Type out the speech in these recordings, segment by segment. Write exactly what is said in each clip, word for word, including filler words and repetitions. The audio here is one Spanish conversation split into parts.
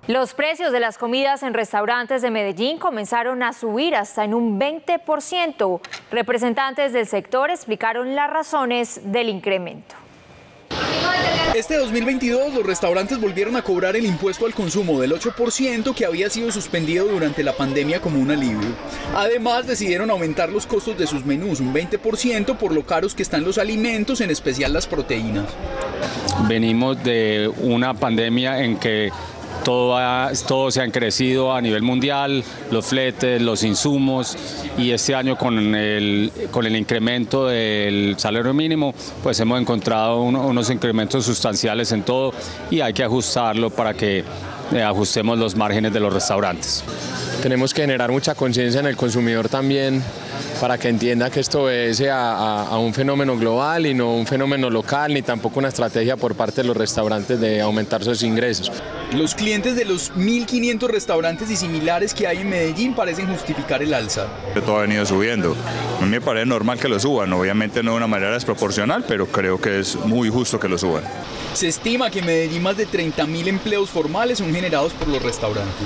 Los precios de las comidas en restaurantes de Medellín comenzaron a subir hasta en un veinte por ciento. Representantes del sector explicaron las razones del incremento. Este dos mil veintidós los restaurantes volvieron a cobrar el impuesto al consumo del ocho por ciento que había sido suspendido durante la pandemia como un alivio. Además decidieron aumentar los costos de sus menús un veinte por ciento por lo caros que están los alimentos, en especial las proteínas. Venimos de una pandemia en que Todo, ha, todo se ha crecido a nivel mundial, los fletes, los insumos, y este año con el, con el incremento del salario mínimo, pues hemos encontrado uno, unos incrementos sustanciales en todo y hay que ajustarlo para que eh, ajustemos los márgenes de los restaurantes. Tenemos que generar mucha conciencia en el consumidor también para que entienda que esto obedece a, a, a un fenómeno global y no un fenómeno local, ni tampoco una estrategia por parte de los restaurantes de aumentar sus ingresos. Los clientes de los mil quinientos restaurantes y similares que hay en Medellín parecen justificar el alza. Todo ha venido subiendo. A mí me parece normal que lo suban, obviamente no de una manera desproporcional, pero creo que es muy justo que lo suban. Se estima que en Medellín más de treinta mil empleos formales son generados por los restaurantes.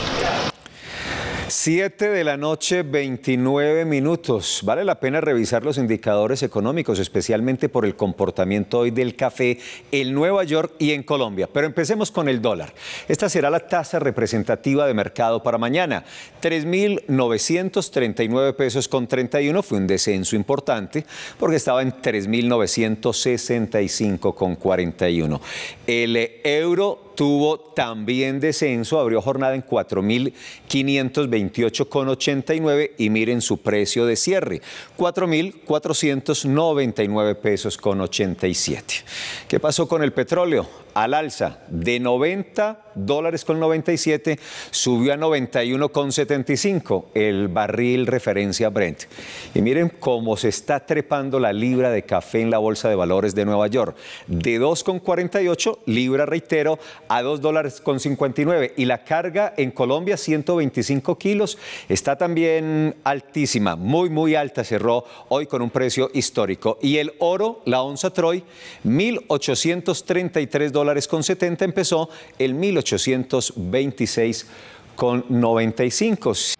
siete de la noche, veintinueve minutos. Vale la pena revisar los indicadores económicos, especialmente por el comportamiento hoy del café en Nueva York y en Colombia. Pero empecemos con el dólar. Esta será la tasa representativa de mercado para mañana. tres mil novecientos treinta y nueve pesos con treinta y uno. Fue un descenso importante porque estaba en tres mil novecientos sesenta y cinco con cuarenta y uno. El euro tuvo también descenso, abrió jornada en cuatro mil quinientos veintiocho con ochenta y nueve y miren su precio de cierre, cuatro mil cuatrocientos noventa y nueve pesos con ochenta y siete. ¿Qué pasó con el petróleo? Al alza de noventa dólares con noventa y siete, subió a noventa y uno con setenta y cinco el barril referencia Brent. Y miren cómo se está trepando la libra de café en la Bolsa de Valores de Nueva York. De dos con cuarenta y ocho, libra, reitero, a dos dólares con cincuenta y nueve. Y la carga en Colombia, ciento veinticinco kilos, está también altísima, muy, muy alta. Cerró hoy con un precio histórico. Y el oro, la onza Troy, mil ochocientos treinta y tres dólares con setenta, empezó el mil ochocientos veintiséis con noventa y cinco.